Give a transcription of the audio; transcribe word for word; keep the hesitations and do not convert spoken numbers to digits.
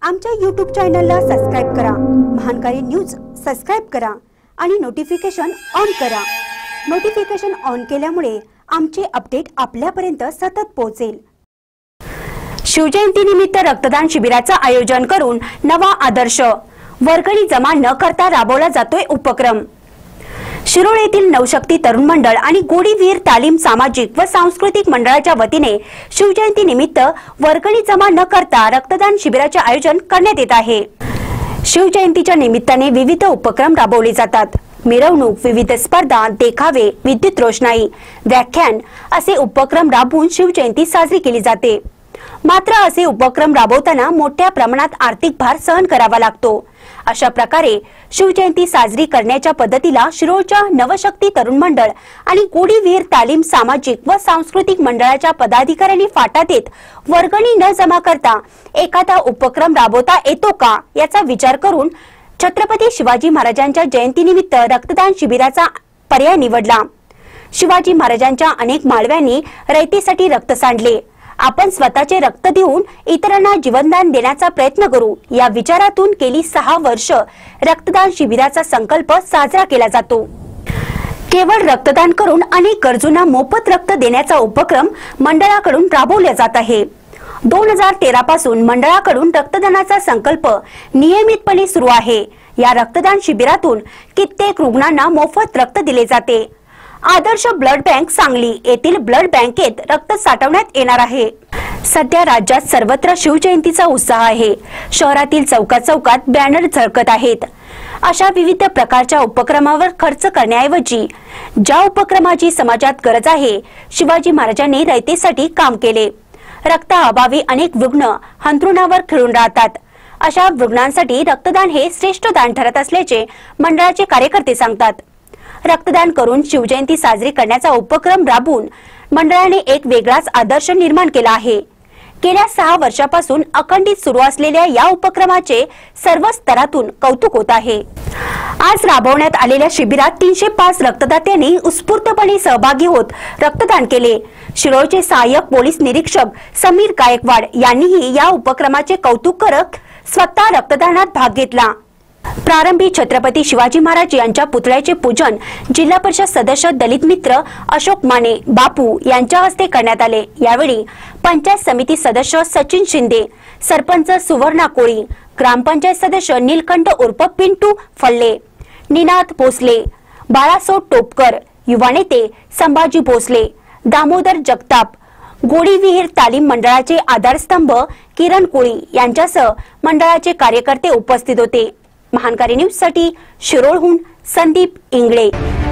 आमच्या यूट्यूब चॅनलला सबस्क्राइब करा, महानकारी न्यूज सबस्क्राइब करा आणि नोटिफिकेशन ऑन करा। नोटिफिकेशन ऑन केल्यामुळे आमचे अपडेट आपल्यापर्यंत सतत पोहोचेल। शिवजयंती निमित्त रक्तदान शिबिराचे आयोजन करून नवा आदर्श, वर्गणी जमा न करता राबवला जातोय उपक्रम। शिरोळ येथील नवशक्ती तरुण मंडळ आणि गोडीवीर तालीम सामाजिक व सांस्कृतिक मंडळाच्या वतीने शिवजयंती निमित्त वर्गणी जमा न करता रक्तदान शिबिराचे आयोजन करण्यात येत आहे। शिवजयंतीच्या निमित्ताने विविध उपक्रम राबवले जातात। मिरवणूक, विविध स्पर्धा, देखावे, विद्युत रोषणाई, व्याख्यान असे उपक्रम राबवून शिवजयंती साजरी केली जाते। मात्र असे उपक्रम राबवताना मोठ्या प्रमाणात आर्थिक भार सहन करावा लागतो। अशा प्रकारे शिवजयंती साजरी करण्याच्या पद्धतीला शिरोळच्या नवशक्ती तरुण मंडळ आणि गोडीवीर तालीम सामाजिक व सांस्कृतिक मंडळाच्या पदाधिकाऱ्यांनी फाटा देत वर्गणी न जमा करता एखादा उपक्रम राबवता येतो का याचा विचार करून छत्रपती शिवाजी महाराजांच्या जयंतीनिमित्त रक्तदान शिबिराचा पर्याय निवडला। शिवाजी महाराजांच्या अनेक माळव्यांनी रयतेसाठी रक्त सांडले। आपण स्वतःचे रक्त देऊन इतरांना जीवनदान देण्याचा प्रयत्न करू या विचारातून गेली सहा वर्ष रक्तदान शिबिराचा संकल्प साजरा केला जातो। केवळ रक्तदान करून अनेक गरजूंना मोफत रक्त देण्याचा उपक्रम मंडळाकडून राबवला जात आहे। दोन हजार तेरा पासून मंडळाकडून रक्तदानाचा संकल्प नियमितपणे सुरू आहे। या रक्तदान शिबिरातून कित्येक रुग्णांना मोफत रक्त दिले जाते। आदर्श ब्लड बँक सांगली येथील ब्लड बँकेत रक्त साठवण्यात येणार आहे। सध्या राज्यात सर्वत्र शिवजयंतीचा उत्साह आहे। शहरातील चौकात चौकात बॅनर झळकत आहेत। अशा विविध प्रकारच्या उपक्रमावर खर्च करण्याऐवजी ज्या उपक्रमाची समाजात गरज आहे, शिवाजी महाराजांनी रयतेसाठी काम केले। रक्ताअभावी अनेक रुग्ण अंथरुणावर खिळून राहतात। अशा रुग्णांसाठी रक्तदान हे श्रेष्ठ दान ठरत असल्याचे मंडळाचे कार्यकर्ते सांगतात। रक्तदान करून शिवजयंती साजरी करण्याचा उपक्रम राबवून मंडळाने एक वेगळाच आदर्श निर्माण केला आहे। गेल्या सहा वर्षापासून अखंडित सुरू असलेल्या या उपक्रमाचे सर्व स्तरातून कौतुक होत आहे। आज राबवण्यात आलेल्या शिबिरात तीनशे पाच रक्तदात्यांनी उत्स्फूर्तपणे सहभागी होत रक्तदान केले। शिरोळचे सहाय्यक पोलीस निरीक्षक समीर गायकवाड यांनीही या उपक्रमाचे कौतुक करत स्वतः रक्तदानात भाग घेतला। प्रारंभी छत्रपती शिवाजी महाराज यांच्या पुतळ्याचे पूजन जिल्हा परिषद सदस्य दलित मित्र अशोक माने बापू यांच्या हस्ते करण्यात आले। यावेळी पंचायत समिती सदस्य सचिन शिंदे, सरपंच सुवर्णा कोळी, ग्रामपंचायत सदस्य नीलकंठ उर्फ पिंटू फल्ले, निनाद भोसले, बाळासो टोपकर, युवा नेते संभाजी भोसले, दामोदर जगताप, गोडीवीर तालीम मंडळाचे आधारस्तंभ किरण कोळी यांच्यासह मंडळाचे कार्यकर्ते उपस्थित होते। महानकारी न्यूज साठी शिरोळहून संदीप इंगळे।